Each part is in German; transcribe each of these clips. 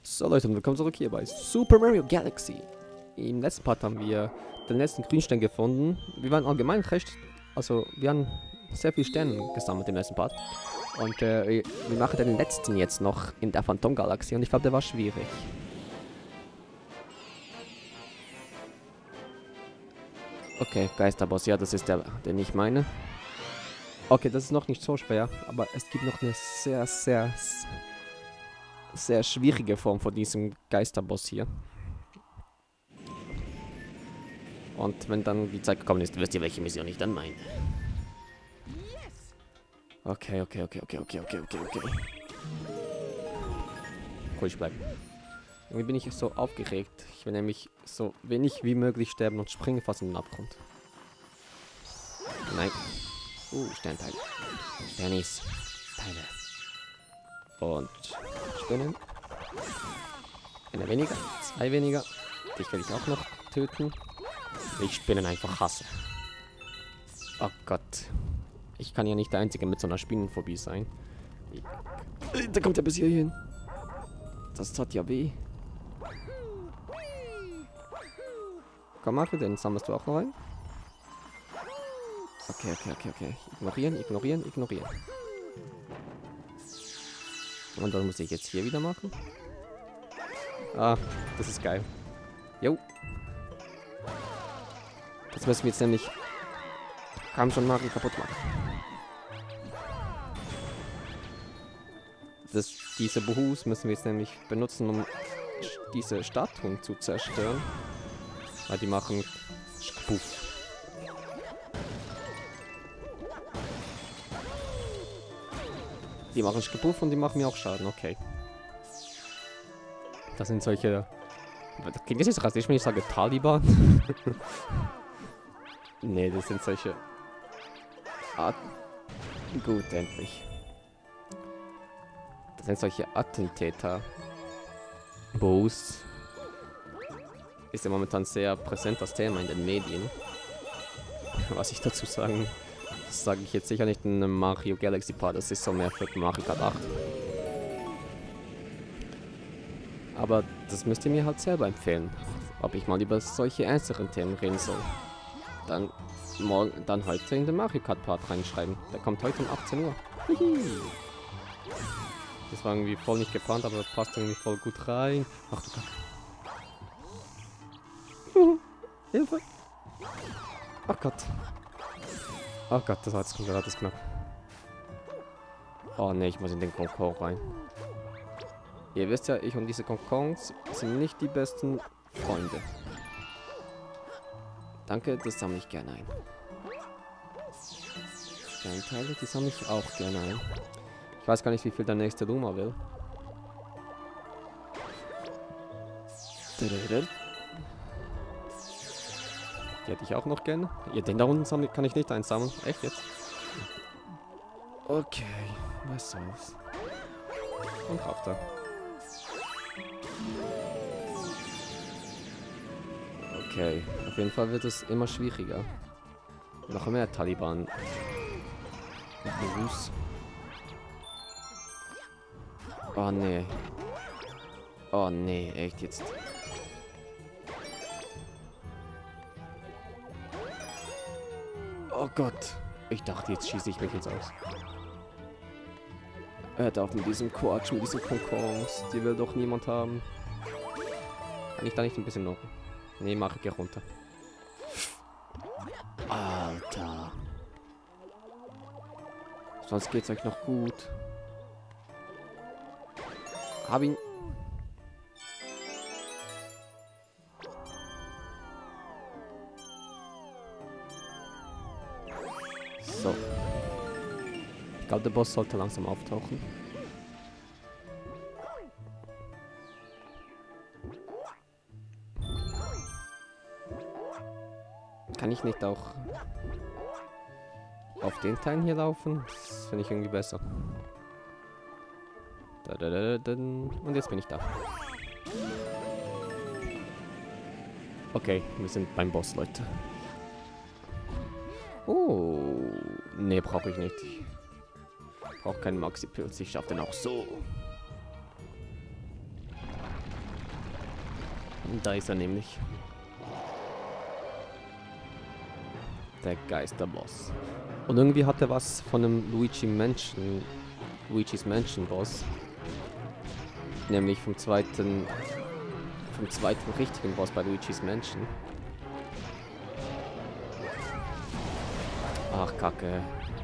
So Leute, und willkommen zurück hier bei Super Mario Galaxy. Im letzten Part haben wir den letzten Grünstein gefunden. Wir waren allgemein recht, also wir haben sehr viele Sterne gesammelt im letzten Part. Und wir machen den letzten jetzt noch in der Phantom Galaxie und ich glaube, der war schwierig. Okay, Geisterboss, ja, das ist der, den ich meine. Okay, das ist noch nicht so schwer, aber es gibt noch eine sehr schwierige Form von diesem Geisterboss hier. Und wenn dann die Zeit gekommen ist, wisst ihr, welche Mission ich dann meine. Okay. Ruhig bleiben. Irgendwie bin ich so aufgeregt. Ich will nämlich so wenig wie möglich sterben und springe fast in den Abgrund. Nein. Sternteile. Sternis. Teile. Und Spinnen. Eine weniger. Zwei weniger. Dich will ich auch noch töten. Ich Spinnen einfach hasse. Oh Gott. Ich kann ja nicht der Einzige mit so einer Spinnenphobie sein. Da kommt er bis hier hin. Das tat ja weh. Komm, Mario, den sammelst du auch noch ein. Okay. Ignorieren. Und dann muss ich jetzt hier wieder machen. Ah, das ist geil. Jo. Das müssen wir jetzt nämlich... Kam schon Mario kaputt machen. Diese Buhus müssen wir jetzt nämlich benutzen, um diese Statuen zu zerstören. Weil die machen Puff. Die machen Puff und die machen mir auch Schaden, okay. Das sind solche... Klingt das jetzt rassistisch, wenn ich sage Taliban? Nee, das sind solche... Gut, endlich. Das sind solche Attentäter. Boos. Ist ja momentan sehr präsent das Thema in den Medien. Was ich dazu sagen, das sage ich jetzt sicher nicht in einem Mario Galaxy Part, das ist so mehr für Mario Kart 8. Aber das müsst ihr mir halt selber empfehlen, ob ich mal über solche ernsteren Themen reden soll. Dann heute in den Mario Kart Part reinschreiben. Der kommt heute um 18 Uhr. Das war irgendwie voll nicht geplant, aber passt irgendwie voll gut rein. Ach du Gott. Hilfe! Oh Gott. Oh Gott, das war jetzt gerade knapp. Oh ne, ich muss in den Konkon rein. Ihr wisst ja, ich und diese Konkons sind nicht die besten Freunde. Danke, das sammle ich gerne ein. Sternteile, die sammle ich auch gerne ein. Ich weiß gar nicht, wie viel der nächste Luma will. Die hätte ich auch noch gerne. Ja, den da unten sammeln kann ich nicht einsammeln. Echt jetzt? Okay, was soll's. Und drauf da. Okay, auf jeden Fall wird es immer schwieriger. Noch mehr Taliban. Oh nee. Oh nee, echt jetzt. Oh Gott. Ich dachte, jetzt schieße ich mich ins Aus. Er darf mit diesem Quatsch, mit diesen Konkons. Die will doch niemand haben. Kann ich da nicht ein bisschen noch? Nee, mache ich runter. Alter. Sonst geht's euch noch gut. Hab ihn. So. Ich glaube, der Boss sollte langsam auftauchen. Kann ich nicht auch auf den Teilen hier laufen? Das finde ich irgendwie besser. Und jetzt bin ich da. Okay, wir sind beim Boss, Leute. Oh, nee, brauche ich nicht. Ich brauche keinen Maxi-Pilz, ich schaffe den auch so. Da ist er nämlich. Der Geisterboss. Und irgendwie hat er was von einem Luigi's Mansion Boss. Nämlich vom zweiten richtigen Boss bei Luigi's Mansion. Ach, Kacke.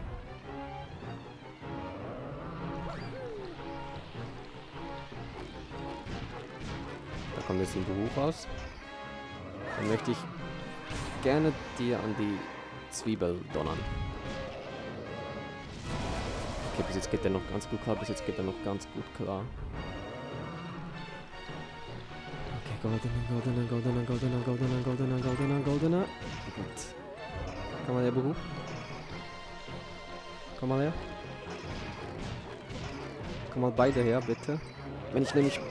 Da kommt jetzt ein Buch raus. Dann möchte ich gerne dir an die Zwiebel donnern. Okay, bis jetzt geht der noch ganz gut klar. Okay, goldener. Gut. Komm mal her, Buhu. Komm mal her. Komm mal beide her, bitte. Wenn ich nämlich...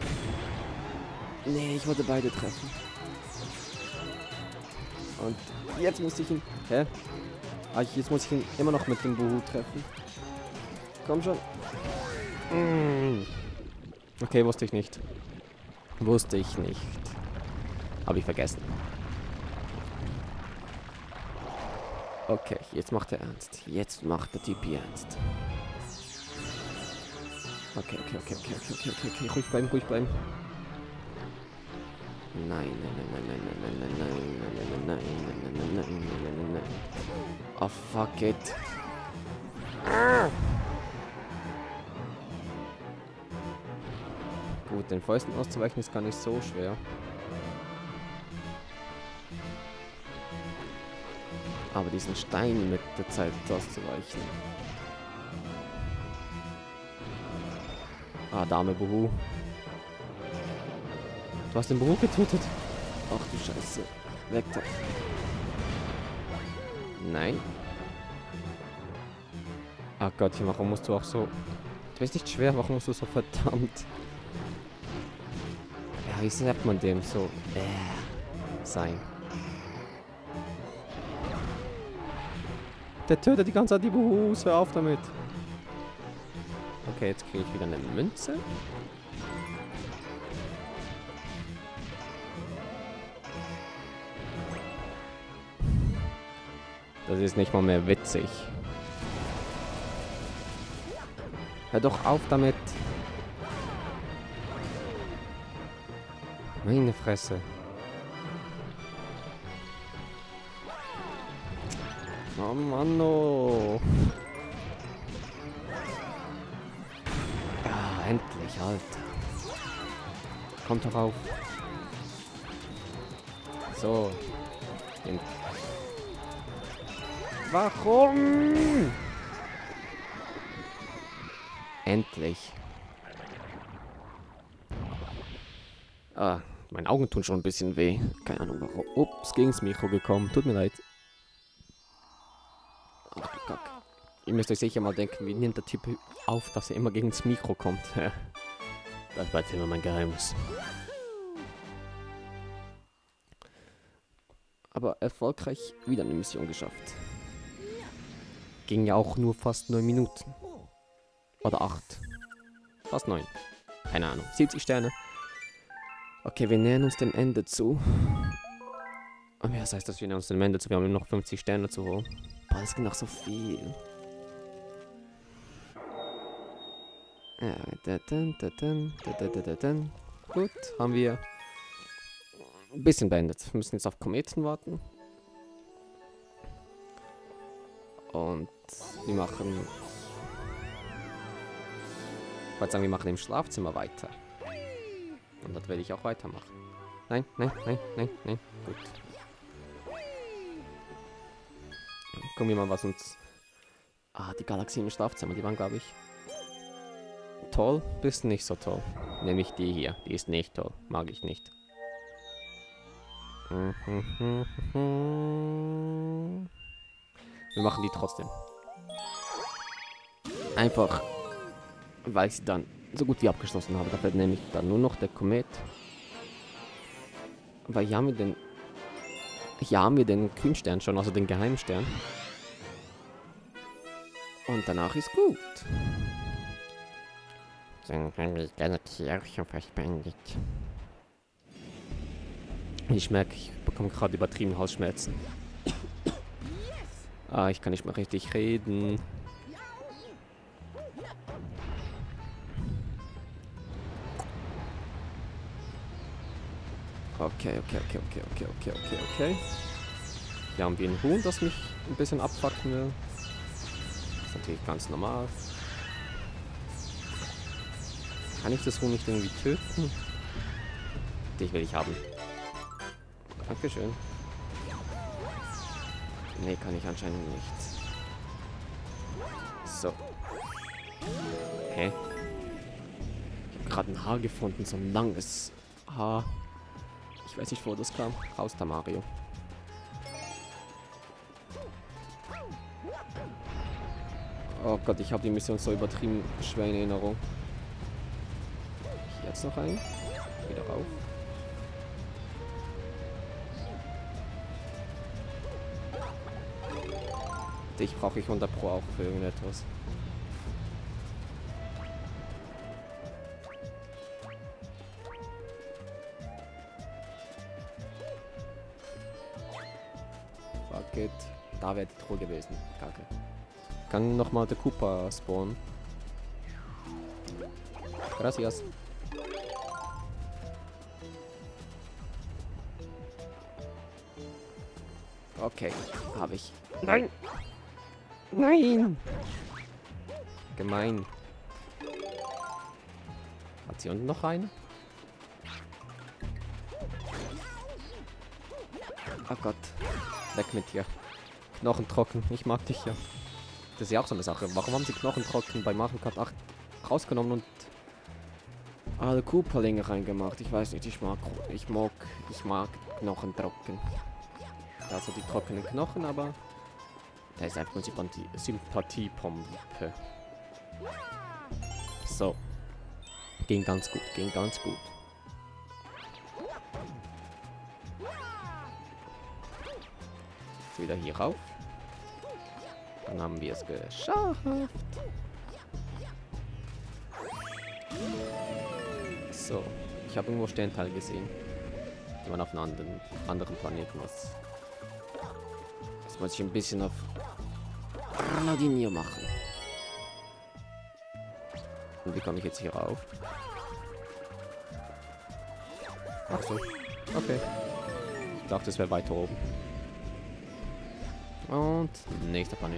Nee, ich wollte beide treffen. Und jetzt muss ich ihn... Hä? Ah, jetzt muss ich ihn immer noch mit dem Buhu treffen. Komm schon. Okay, wusste ich nicht. Habe ich vergessen. Okay, jetzt macht er ernst. Jetzt macht der Typ ernst. Okay. Ruhig bleiben. Nein. Oh, fuck it. Gut, den Fäusten auszuweichen ist gar nicht so schwer. Aber diesen Stein mit der Zeit auszuweichen. Ah, Dame Buhu. Du hast den Buhu getötet. Ach du Scheiße. Weg da. Nein. Ach Gottchen, warum musst du auch so... Du bist nicht schwer, warum musst du so verdammt... Ja, wie sagt man dem so... sein. Der tötet die ganze Zeit die Buhus, hör auf damit. Okay, jetzt kriege ich wieder eine Münze. Das ist nicht mal mehr witzig. Hör doch auf damit. Meine Fresse. Oh Mann, oh. Ja, endlich, Alter. Kommt doch auf. So. Warum? Endlich. Ah, meine Augen tun schon ein bisschen weh. Keine Ahnung warum. Ups, gegen's Mikro gekommen. Tut mir leid. Ach du Kack. Ihr müsst euch sicher mal denken, wie nimmt der Typ auf, dass er immer gegen das Mikro kommt. Das bleibt immer mein Geheimnis. Aber erfolgreich wieder eine Mission geschafft. Ging ja auch nur fast 9 Minuten. Oder 8. Fast 9. Keine Ahnung. 70 Sterne. Okay, wir nähern uns dem Ende zu. Und was heißt das, wir nähern uns dem Ende zu? Wir haben noch 50 Sterne zu holen. Boah, das geht noch so viel. Ja, gut, haben wir ein bisschen beendet. Wir müssen jetzt auf Kometen warten. Und wir machen... Ich wollte sagen, wir machen im Schlafzimmer weiter. Und das werde ich auch weitermachen. Nein. Gut. Gucken wir mal, was uns... Ah, die Galaxien im Schlafzimmer, die waren, glaube ich... toll, bis nicht so toll. Nämlich die hier. Die ist nicht toll. Mag ich nicht. Wir machen die trotzdem. Einfach, weil ich sie dann so gut wie abgeschlossen habe. Da fällt nämlich dann nur noch der Komet. Weil hier haben wir den... Hier haben wir den Grünstern schon, also den Geheimstern. Und danach ist gut. Dann haben wir die Galaxie auch schon verspendet. Ich merke, ich bekomme gerade übertrieben Halsschmerzen. Ah, ich kann nicht mehr richtig reden. Okay. Hier haben wir ein Huhn, das mich ein bisschen abfucken will. Das ist natürlich ganz normal. Kann ich das Huhn nicht irgendwie töten? Dich will ich haben. Dankeschön. Nee, kann ich anscheinend nicht. So. Hä? Ich habe gerade ein Haar gefunden, so ein langes Haar. Ich weiß nicht, wo das kam. Raus da, Mario. Oh Gott, ich habe die Mission so übertrieben schwer in Erinnerung. Jetzt noch ein. Wieder rauf. Dich brauche ich 100 Pro auch für irgendetwas. Fuck it. Da wäre die Truhe gewesen. Kacke. Kann nochmal der Koopa spawnen. Gracias. Okay, habe ich. Nein! Nein! Gemein. Hat sie unten noch eine? Oh Gott. Weg mit dir. Knochen trocken. Ich mag dich ja. Das ist ja auch so eine Sache. Warum haben sie Knochen trocken bei Mario Kart 8 rausgenommen und alle Koopalinge reingemacht? Ich weiß nicht, ich mag Knochen trocken. Also die trockenen Knochen, aber da ist einfach nur Sympathiepompe. So. Ging ganz gut, ging ganz gut. Jetzt wieder hier rauf. Dann haben wir es geschafft. So. Ich habe irgendwo Sternteile gesehen. Die waren auf einem anderen Planeten. Was muss ich ein bisschen auf Grenadinier machen. Und wie komme ich jetzt hier rauf? Ach so. Okay. Ich dachte, es wäre weiter oben. Und nächster Planet.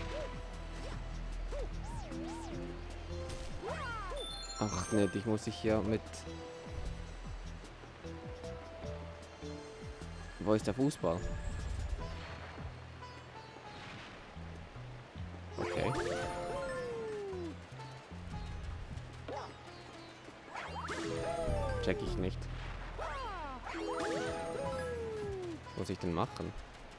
Ach ne, ich muss hier mit... Wo ist der Fußball? Okay. Check ich nicht. Was muss ich denn machen?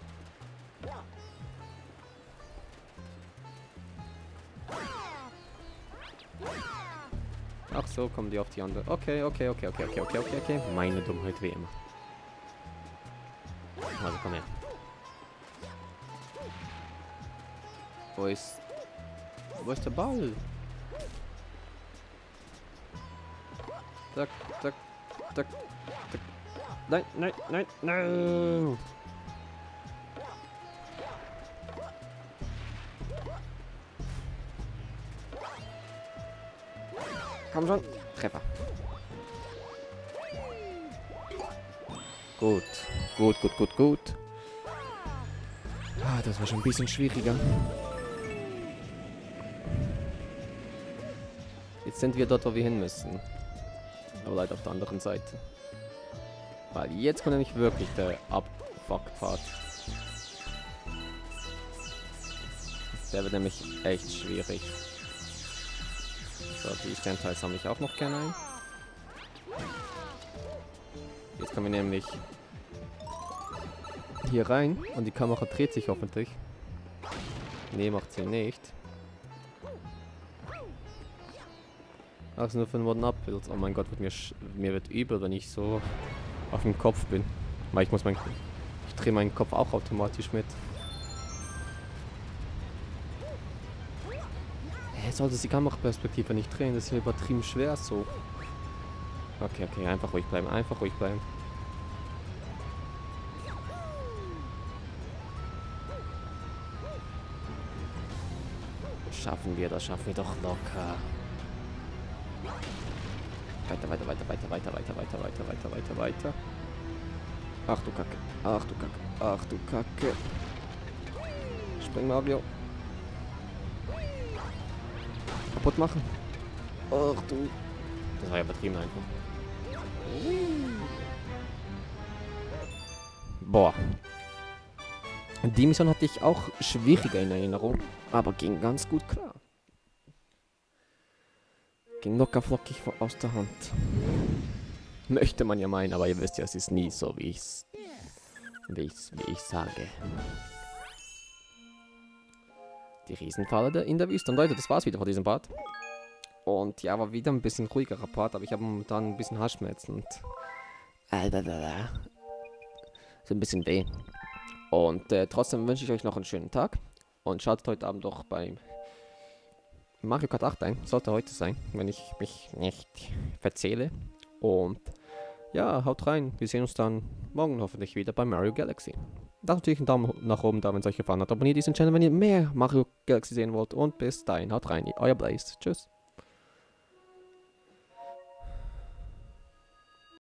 Ach so, kommen die auf die andere. Okay. Meine Dummheit wie immer. Also komm her. Wo ist der Ball? Zack. Nein. Komm schon. Treffer. Gut. Ah, das war schon ein bisschen schwieriger. Jetzt sind wir dort, wo wir hin müssen. Aber leider auf der anderen Seite. Weil jetzt kommt nämlich wirklich der Abfuck-Part. Der wird nämlich echt schwierig. So, die Sternteile sammle ich auch noch gerne ein. Jetzt kommen wir nämlich hier rein und die Kamera dreht sich hoffentlich. Nee, macht sie nicht. Ach, es ist nur für den Modern Upbuild. Oh mein Gott, mir wird übel, wenn ich so auf dem Kopf bin. Weil ich drehe meinen Kopf auch automatisch mit. Hä, sollte die Kameraperspektive nicht drehen? Das ist ja übertrieben schwer so. Okay, einfach ruhig bleiben, schaffen wir doch locker. Weiter, weiter, weiter, weiter, weiter, weiter, weiter, weiter, weiter, weiter, weiter. Ach du Kacke, ach du Kacke, ach du Kacke. Spring, Mario. Kaputt machen. Ach du. Das war ja übertrieben einfach. Boah. Die Mission hatte ich auch schwieriger in Erinnerung, aber ging ganz gut klar. Ging locker flockig aus der Hand. Möchte man ja meinen, aber ihr wisst ja, es ist nie so, wie ich sage. Die Riesenfalle in der Wüste. Und Leute, das war's wieder von diesem Part. Und ja, war wieder ein bisschen ruhigerer Part, aber ich habe momentan ein bisschen Halsschmerzen und so ein bisschen weh. Und trotzdem wünsche ich euch noch einen schönen Tag. Und schaltet heute Abend doch bei Mario Kart 8 ein. Sollte heute sein, wenn ich mich nicht verzähle. Und ja, haut rein. Wir sehen uns dann morgen hoffentlich wieder bei Mario Galaxy. Lasst natürlich einen Daumen nach oben da, wenn es euch gefallen hat. Abonniert diesen Channel, wenn ihr mehr Mario Galaxy sehen wollt. Und bis dahin, haut rein. Euer Blaze. Tschüss.